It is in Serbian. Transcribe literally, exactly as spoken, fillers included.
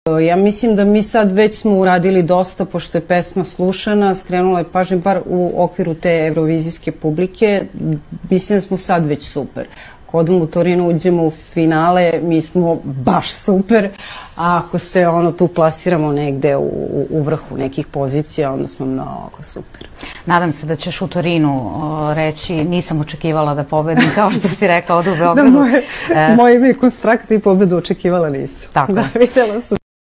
Ja mislim da mi sad već smo uradili dosta, pošto je pesma slušana, skrenula je pažnje bar u okviru te evrovizijske publike. Mislim da smo sad već super. Ako odemo u Torinu, uđemo u finale, mi smo baš super, a ako se ono tu plasiramo negde u, u vrhu nekih pozicija, onda smo mnogo super. Nadam se da ćeš u Torinu reći nisam očekivala da pobedim, kao što si rekla ovdje u Beogradu. Da, moje ime je konstrakt i pobedu očekivala nisam. Tako. Da, vidjela sam.